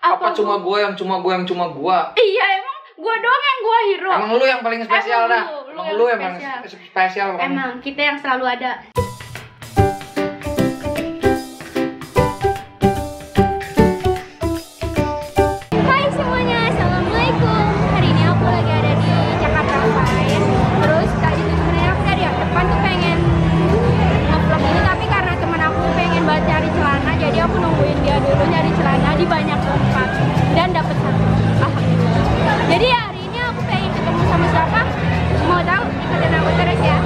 Apa cuma gua? Iya, emang gua doang yang gua hero. Emang lu yang paling spesial dah. Emang lu yang paling spesial. Emang kita yang selalu ada. Hai semuanya, assalamualaikum. Hari ini aku lagi ada di Jakarta Fair. Terus tadi tuh sebenarnya aku dari depan tuh pengen ngevlog ini, tapi karena temen aku pengen banget cari celana, jadi aku nungguin dia dulu nyari celana di banyak tempat dan dapet satu. Alhamdulillah. Jadi hari ini aku pengen ketemu sama siapa? Mau tahu? Ikutin aku terus ya.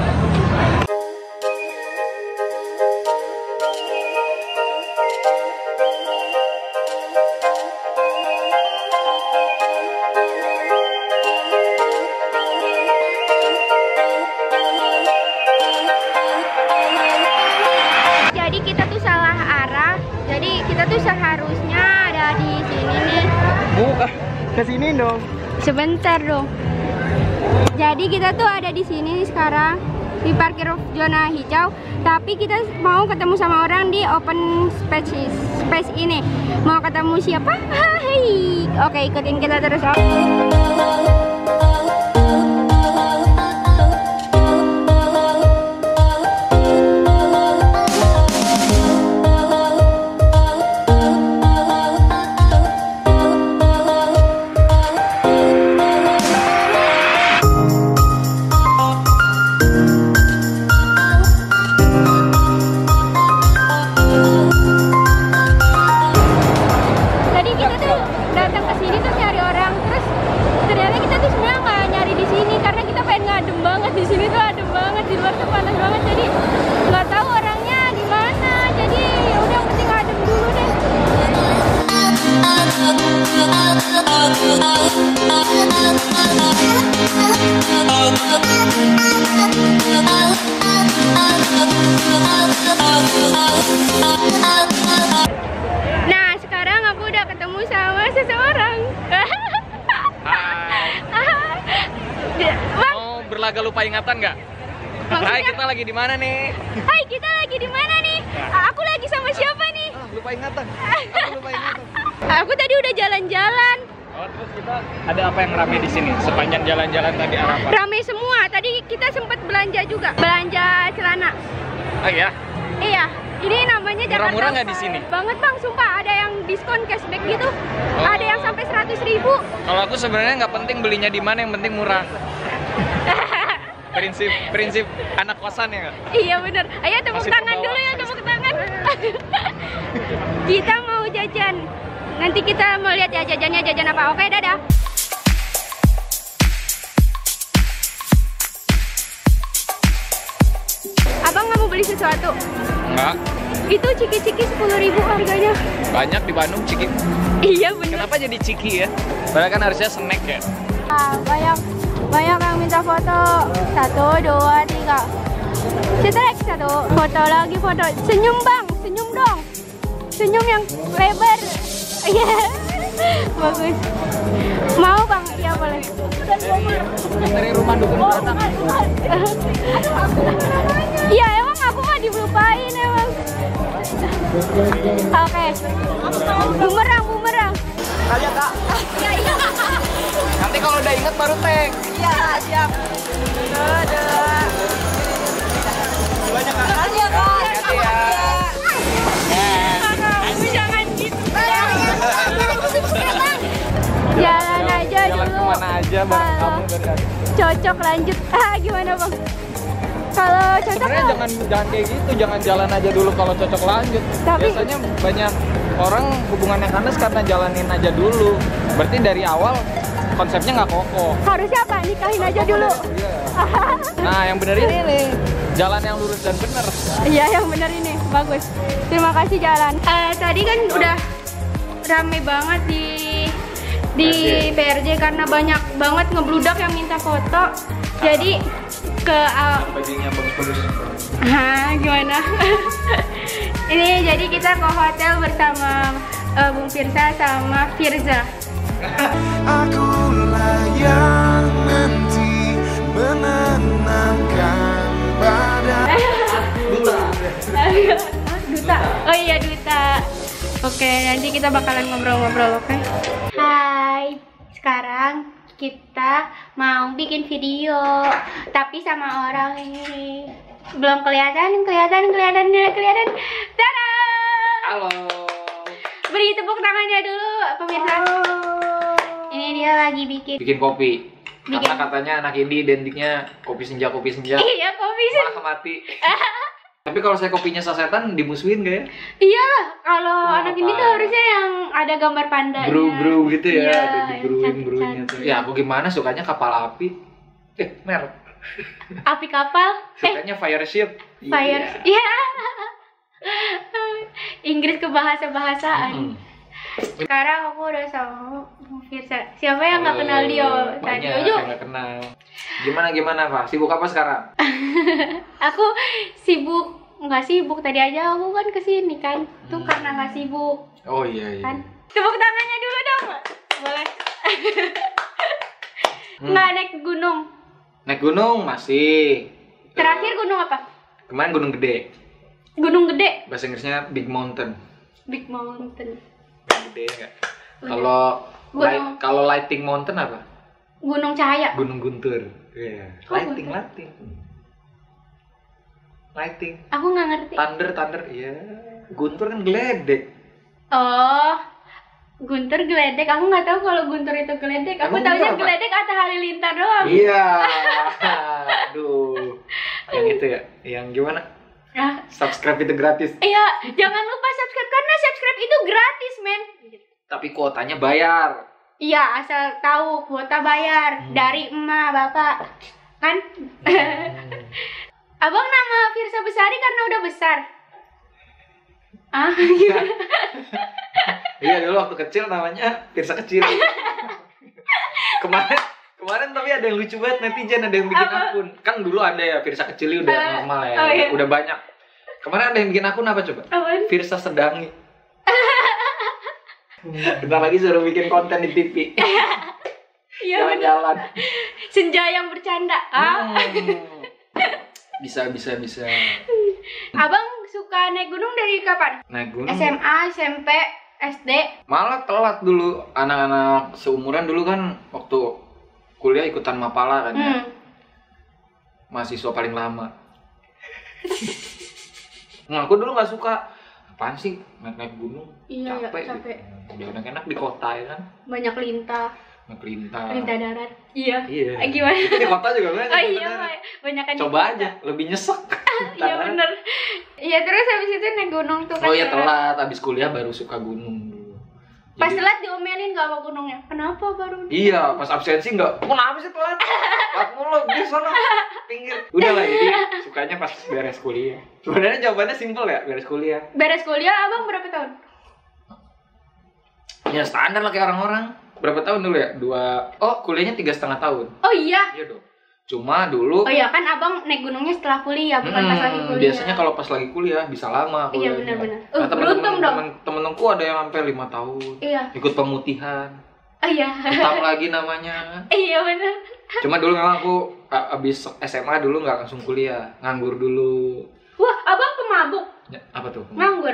Jadi kita tuh salah arah. Jadi kita tuh seharusnya ada di sini nih. Bukan ke sini dong. Sebentar dong. Jadi kita tuh ada di sini sekarang di parkir zona hijau. Tapi kita mau ketemu sama orang di open space ini. Mau ketemu siapa? Hai. Oke, ikutin kita terus. Nah, sekarang aku udah ketemu sama seseorang. Hai. Mau berlaga lupa ingatan nggak? Hai, kita lagi di mana nih? Hai, kita lagi di mana nih? Aku lagi sama siapa nih? Lupa ingatan. Aku lupa ingatan. Aku tadi udah jalan-jalan. Oh, terus kita ada apa yang rame di sini sepanjang jalan-jalan tadi arah apa? Rame semua. Tadi kita sempat belanja juga. Belanja celana. Oh iya? Iya. Ini namanya Jakarta. Murah-murah nggak di sini? Banget bang, sumpah. Ada yang diskon cashback gitu. Oh. Ada yang sampai 100.000. Kalau aku sebenarnya nggak penting belinya di mana, yang penting murah. prinsip anak kosan ya nggak? Iya bener. Ayo tepuk Masih tangan terbawa. dulu ya, tepuk tangan. Kita mau jajan. Nanti kita mau lihat ya jajannya jajan apa. Oke, dadah. Abang nggak mau beli sesuatu? Enggak. Itu ciki-ciki 10.000 harganya. Banyak di Bandung ciki. Iya bener. Kenapa jadi ciki ya? Padahal kan harusnya snack ya. Banyak yang minta foto. 1, 2, 3. Cetek 1. Foto lagi foto. Senyum bang, senyum dong. Senyum yang lebar. Iya. Bagus. Mau bang? Iya boleh. Dari rumah dukun belakang. Iya emang aku mah dilupain emang. Oke. Bumerang. Kalian kak. Iya. Nanti kalau udah inget baru tag. Iya siap. Dadah. Banyak kak. Iya kak. Hati ya. Jangan gitu. Jalan aja Jalan dulu. kemana aja bareng kamu dari tadi. Cocok lanjut. Gimana bang? Kalau cocok Sebenarnya kok. jangan kayak gitu, jangan jalan aja dulu kalau cocok lanjut. Tapi- Biasanya banyak orang hubungannya kandas karena jalanin aja dulu. Berarti dari awal konsepnya nggak kokoh. Harusnya apa? Nikahin aja dulu. Iya. Nah, yang bener ini nih, jalan yang lurus dan bener. Iya yang benar ini bagus. Terima kasih jalan. Tadi kan udah rame banget di PRJ karena banyak banget ngebludak yang minta foto. Jadi ke Bajunya bagus-bagus. gimana? Ini jadi kita ke hotel bersama Bung Firsa sama Firza. Akulah yang nanti menenangkan badan. Duta. Oh iya Duta. Oke, nanti kita bakalan ngobrol-ngobrol, oke? Hai, sekarang kita mau bikin video, tapi sama orang ini belum kelihatan. Tada! Halo. Beri tepuk tangannya dulu, pemirsa. Ini dia lagi bikin Kopi. Karena katanya anak ini identiknya kopi senja. Iya, kopi senja. Malah mati. Tapi kalau saya kopinya sasetan dimusuhin gak ya? Iyalah, kalau anak ini tuh harusnya yang ada gambar pandanya. Brew gitu ya, iya, ada brewnya tuh. Ya aku gimana sukanya kapal api. Merek. Api kapal. Sukanya fire ship. Fire. Iya. Inggris ke bahasa-bahasaan. Sekarang aku udah sama Firsa. Siapa yang nggak kenal dia tadi? Banyak yang nggak kenal. Gimana Pak? Sibuk apa sekarang? Aku nggak sibuk. Tadi aja aku kan kesini kan. Tuh karena nggak sibuk. Oh iya. Kan? Tepuk tangannya dulu dong. Boleh. Nggak naik gunung. Naik gunung masih. Terakhir gunung apa? Kemarin Gunung Gede. Gunung Gede. Bahasa Inggrisnya Big Mountain. Big Mountain. Gede nggak? Kalau Lighting Mountain apa? Gunung Cahaya. Gunung Guntur. Iya. Lighting. Aku nggak ngerti. Thunder. Iya. Guntur kan geledek. Oh, Guntur geledek. Aku nggak tahu kalau Guntur itu geledek. Aku taunya geledek Atta Halilintar doang. Iya. Aduh. Yang itu ya. Yang gimana? Subscribe itu gratis. Iya, jangan lupa subscribe karena subscribe itu gratis, men. Tapi kuotanya bayar. Iya, asal tahu kuota bayar dari emak bapak, kan? Abang nama Firsa Besari karena udah besar. Gimana? Iya dulu waktu kecil namanya Firsa Kecil. Kemarin tapi ada yang lucu banget, netizen ada yang bikin akun. Kan dulu ada ya Firsa Kecil udah normal ya, iya. Udah banyak. Kemarin ada yang bikin akun apa coba? Apaan? Firsa Sedangi. Bentar lagi suruh bikin konten di TV. Iya Jalan-jalan. Senja yang bercanda. Bisa. Abang suka naik gunung dari kapan? Naik gunung. SMA, SMP, SD. Malah telat dulu. Anak-anak seumuran dulu kan waktu kuliah ikutan Mapala kan ya. Mahasiswa paling lama. Nah, aku dulu nggak suka. Apaan sih naik gunung? Iya, capek. Udah enak-enak di kota ya kan. Banyak lintah. Lintah Darat. Iya. Gimana? Gimana? Itu di kota juga banyak. Oh iya, banyak kan. Coba aja, lebih nyesek. Iya bener. Iya terus habis itu naik gunung tuh kan. Oh iya telat, habis kuliah baru suka gunung dulu. Pas telat diomelin gak sama gunungnya? Kenapa baru? Iya, pas absensi enggak. Kenapa sih telat? Telat mulu di sana pinggir. Udah lah, jadi sukanya pas beres kuliah. Sebenarnya jawabannya simpel ya, beres kuliah. Beres kuliah abang berapa tahun? Ya standar lah kayak orang-orang. Berapa tahun dulu ya? Kuliahnya 3,5 tahun. Oh iya. Iya dong. Cuma dulu. Oh iya kan abang naik gunungnya setelah kuliah, bukan pas lagi kuliah. Biasanya kalau pas lagi kuliah bisa lama. Iya benar-benar. Nah, beruntung dong. Temen-temenku ada yang sampai 5 tahun. Iya. Ikut pemutihan. Oh iya. Hitam lagi namanya. Iya benar. Cuma dulu memang aku abis SMA dulu nggak langsung kuliah, nganggur dulu. Wah, abang pemabuk. Ya, apa tuh? Nganggur.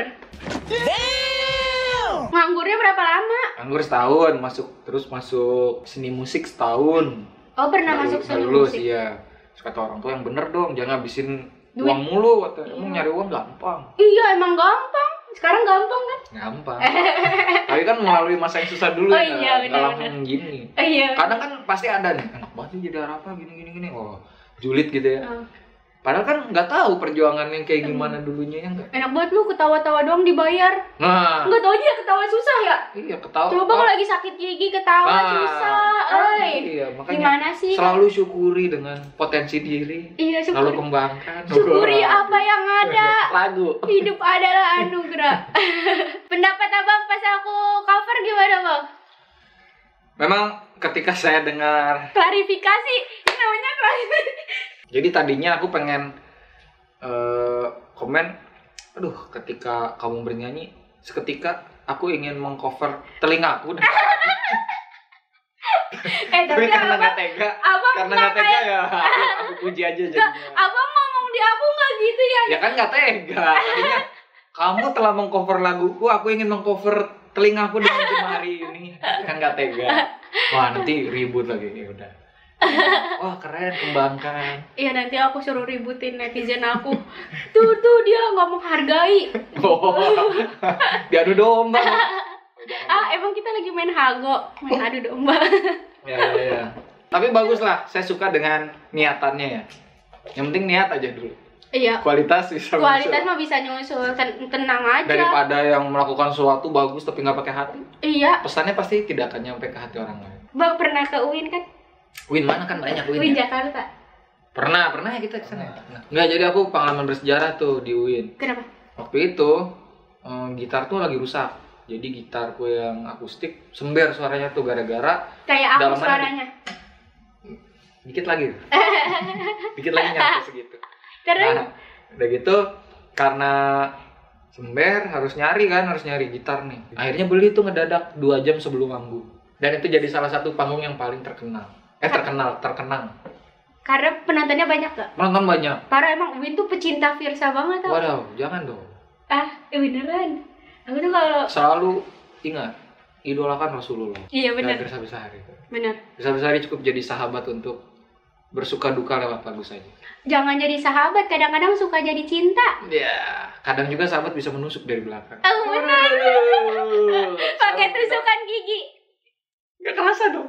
Nganggurnya berapa lama? Nganggur setahun, terus masuk seni musik setahun. Oh, pernah masuk seni lulus, musik? Iya. Terus kata orang tua yang bener dong, jangan habisin uang mulu. Emang nyari uang gampang. Iya, emang gampang. Sekarang gampang kan? Gampang. Tapi kan melalui masa yang susah dulu iya, nggak langsung gini. Iya. Kadang kan pasti ada nih, enak banget sih jadi apa gini. Oh, julid gitu ya. Padahal kan nggak tahu perjuangan yang kayak gimana dulunya ya nggak. Enak banget lu ketawa-tawa doang dibayar. Nah. Nggak tahu aja ketawa susah ya? Iya ketawa. Coba kalau lagi sakit gigi ketawa susah. Iya makanya. Gimana sih? Selalu syukuri dengan potensi diri. Iya syukuri. Lalu kembangkan. Syukuri apa yang ada. Lagu. Hidup adalah anugerah. Pendapat abang pas aku cover gimana bang? Memang ketika saya dengar. Klarifikasi. Ini namanya klarifikasi. Jadi tadinya aku pengen komen, aduh ketika kamu bernyanyi, seketika aku ingin mengcover telingaku. Tapi karena nggak tega, ya aku puji aja jadinya. Abang ngomong di aku nggak gitu ya? Ya kan nggak tega. Tadinya Kamu telah mengcover laguku, aku ingin mengcover telingaku dengan Jemari ini. Kan gak tega. Wah, nanti ribut lagi. Ya udah. Wah, keren, kembangkan. Iya, nanti aku suruh ributin netizen aku. Tuh dia nggak menghargai. Oh, diadu domba. Emang kita lagi main hago, main adu domba. Ya. Tapi bagus lah, saya suka dengan niatannya ya. Yang penting niat aja dulu. Iya. Kualitas bisa Kualitas muncul. mah bisa nyusul, tenang aja. Daripada yang melakukan sesuatu bagus tapi nggak pakai hati. Iya. Pesannya pasti tidak akan nyampe ke hati orang lain. Bang pernah ke UIN kan? Win mana kan banyak Win. UIN Ya? Jakarta. Pernah ya kita ke sana. Enggak, jadi aku pengalaman bersejarah tuh di UIN. Kenapa? Waktu itu gitar tuh lagi rusak. Jadi gitarku yang akustik sember suaranya tuh gara-gara Kayak aku dalamannya suaranya. dikit lagi nyampe segitu. Terus? Nah, udah gitu karena sember harus nyari gitar nih. Akhirnya beli tuh ngedadak 2 jam sebelum manggung. Dan itu jadi salah satu panggung yang paling terkenang. Terkenang. Karena penontonnya banyak gak? Penonton banyak. Parah, emang Win tuh pecinta Virsa banget tau. Waduh, jangan dong. Beneran. Aku tuh kalau Selalu ingat, idolakan Rasulullah. Iya benar. Gak Besari. Benar. Besari cukup jadi sahabat untuk bersuka duka lewat lagu saja. Jangan jadi sahabat, kadang-kadang suka jadi cinta. Ya, kadang juga sahabat bisa menusuk dari belakang. Oh benar. Aduh, Pakai sama tusukan gigi. Gak kerasa dong.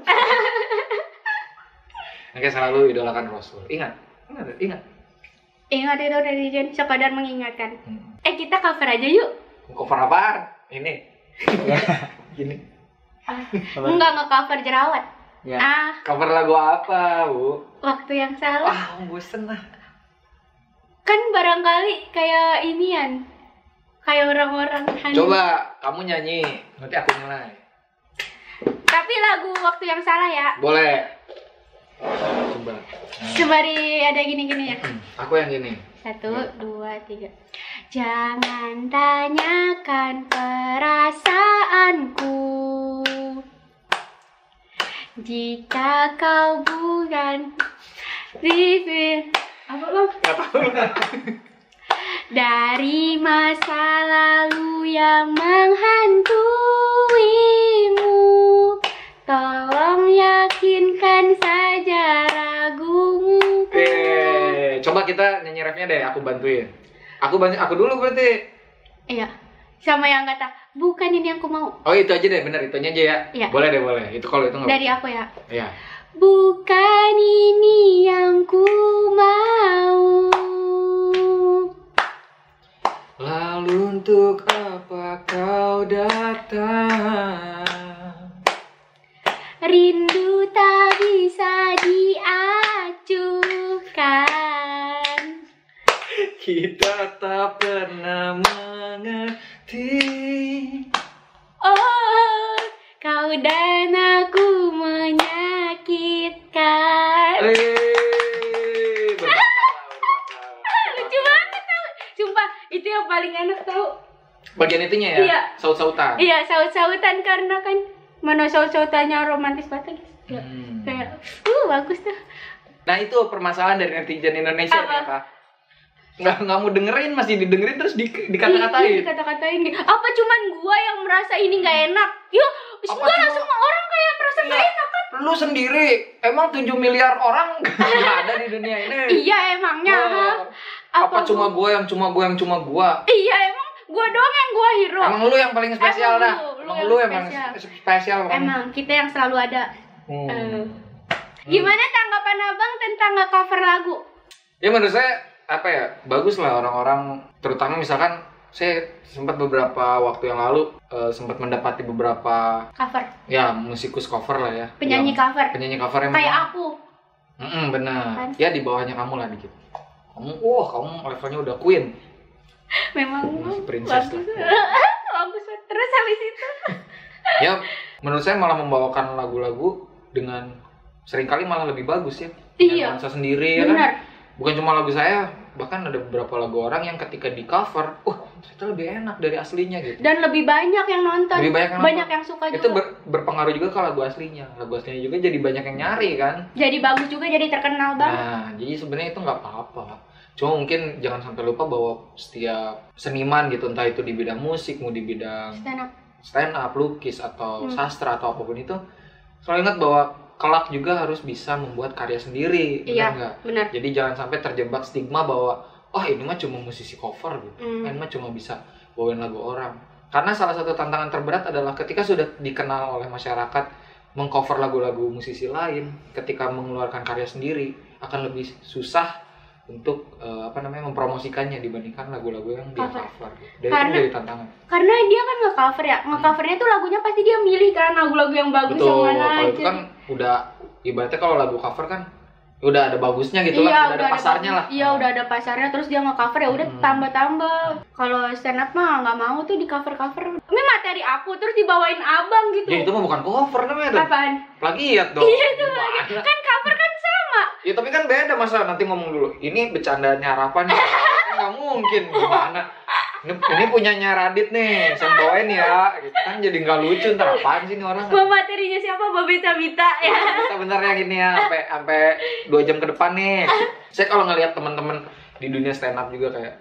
Oke, selalu idolakan Rasul. Ingat. Ingat itu netizen, sekadar mengingatkan. Kita cover aja yuk. Cover apaan? Ini. Gini. Enggak nge-cover jerawat. Ya. Cover lagu apa, Bu? Waktu yang salah. Bosen lah. Kan barangkali kayak inian. Kayak orang-orang Coba kamu nyanyi, nanti aku nilai. Tapi lagu waktu yang salah ya. Boleh. Coba. Sembari ada gini-gini ya. Aku yang gini. 1, 2, 3. Jangan tanyakan perasaanku jika kau bukan Vivi. Apa lo? Dari masa lalu yang menghantuimu, tolong yakinkan saja ragumu. Coba kita nyanyi refnya deh, aku bantuin. Aku dulu berarti. Iya. Sama yang kata, bukan ini yang ku mau. Oh, itu aja deh, bener itu aja ya. Iya. Boleh. Itu kalau itu enggak. Dari aku ya. Iya. Bukan ini yang ku mau. Lalu untuk apa kau datang? Rindu tak bisa diacuhkan. Kita tak pernah mengerti. Oh, kau dan aku menyakitkan. Lucu banget tau. Sumpah, itu yang paling enak tau. Bagian itunya ya? Iya. Saut-sautan. Iya, saut-sautan karena kan mana saut-sautannya romantis banget lagi. Kayak, bagus tuh. Nah, itu permasalahan dari netizen Indonesia Apa? nih, Kak. Nggak mau dengerin, masih didengerin terus dikata-katain. Iya, dikata-katain. Apa cuman gua yang merasa ini nggak enak? Yuk, enggak lah, semua orang kayak merasa nggak enak kan? Lu sendiri, emang 7 miliar orang nggak ada di dunia ini. Iya, emangnya. Apa cuma gua? Iya, emang gua doang yang gua hero. Emang lu yang paling spesial dah. Emang Emang lu yang emang spesial. spesial. Emang kita yang selalu ada. Gimana tanggapan abang tentang nge-cover lagu? Ya menurut saya apa ya, bagus lah orang-orang, terutama misalkan saya sempat beberapa waktu yang lalu sempat mendapati beberapa Cover. ya musikus cover lah ya. Penyanyi cover. Penyanyi cover yang Kayak aku. benar. Kan? Ya di bawahnya kamu lah dikit. Kamu levelnya udah queen. Memang Princess bagus. lah. Bagus. Terus habis itu. Ya menurut saya malah membawakan lagu-lagu dengan seringkali malah lebih bagus ya. Iya. Nuansa sendiri ya Benar. kan. Bukan cuma lagu saya, bahkan ada beberapa lagu orang yang ketika di cover, ternyata lebih enak dari aslinya gitu. Dan lebih banyak yang nonton. Lebih banyak yang nonton. yang suka Itu juga. berpengaruh juga ke lagu aslinya. Lagu aslinya juga jadi banyak yang nyari kan. Jadi bagus juga, jadi terkenal banget. Nah, jadi sebenarnya itu nggak apa-apa. Cuma mungkin jangan sampai lupa bahwa setiap seniman gitu, entah itu di bidang musik, mau di bidang stand up, lukis atau sastra atau apapun itu, selalu ingat bahwa kelak juga harus bisa membuat karya sendiri, benar nggak? Benar. Jadi jangan sampai terjebak stigma bahwa oh ini mah cuma musisi cover gitu, ini mah cuma bisa bawain lagu orang. Karena salah satu tantangan terberat adalah ketika sudah dikenal oleh masyarakat mengcover lagu-lagu musisi lain, ketika mengeluarkan karya sendiri akan lebih susah untuk mempromosikannya dibandingkan lagu-lagu yang dia cover. Dan itu menjadi tantangan. Karena dia kan nge-cover ya, nge-covernya tuh lagunya pasti dia milih kan lagu-lagu yang bagus. Betul, yang mana kalau aja. itu kan udah ibaratnya kalau lagu cover kan udah ada bagusnya gitu lah, udah ada pasarnya lah. Iya, udah ada pasarnya, terus dia nge-cover ya udah tambah-tambah. Kalau stand up mah nggak mau tuh di cover-cover. Ini materi aku terus dibawain abang gitu. Ya itu mah bukan cover namanya. Apaan? Plagiat dong. Iya itu lagi. Kan cover kan sama. Ya tapi kan beda, masa nanti ngomong dulu ini bercandanya harapan nih. Kan nggak mungkin, gimana? Ini punyanya Radit nih, saya bawain ya. Gitu kan jadi nggak lucu, ntar apaan sih ini orang? Materinya siapa? Babita ya. Kita bener ya gini ya, sampai 2 jam ke depan nih. Saya kalau ngelihat teman-teman di dunia stand up juga kayak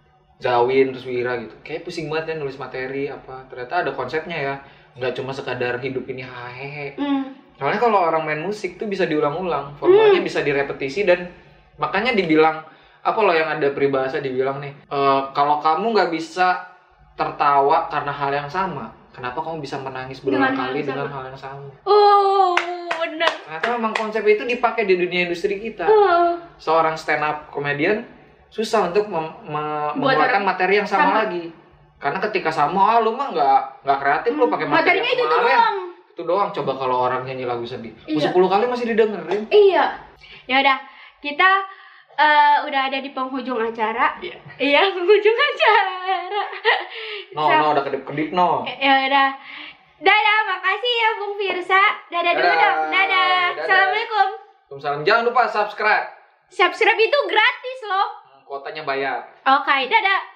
Zawin terus Wira gitu, kayak pusing banget ya nulis materi apa. Ternyata ada konsepnya ya, nggak cuma sekadar hidup ini hahehe. Soalnya kalau orang main musik tuh bisa diulang-ulang, formulanya bisa direpetisi, dan makanya dibilang apa loh yang ada peribahasa dibilang nih, kalau kamu nggak bisa tertawa karena hal yang sama, kenapa kamu bisa menangis berulang kali dengan hal yang sama? Oh, benar. Ternyata memang konsep itu dipakai di dunia industri kita. Seorang stand up comedian susah untuk mengeluarkan materi yang sama lagi, karena ketika sama, lu mah nggak kreatif, lu pakai materi materinya yang itu kemarin. doang. Itu doang. Coba kalau orang nyanyi lagu sedih, 10 kali masih didengerin. Iya. Ya udah, kita udah ada di penghujung acara. Iya, penghujung acara. No, udah kedip-kedip no. Ya udah. Dadah, makasih ya Bung Firsa. Dadah dulu dong. Dadah. Assalamualaikum. Waalaikumsalam. Jangan lupa subscribe. Subscribe itu gratis loh. Kuotanya bayar. Oke, dadah.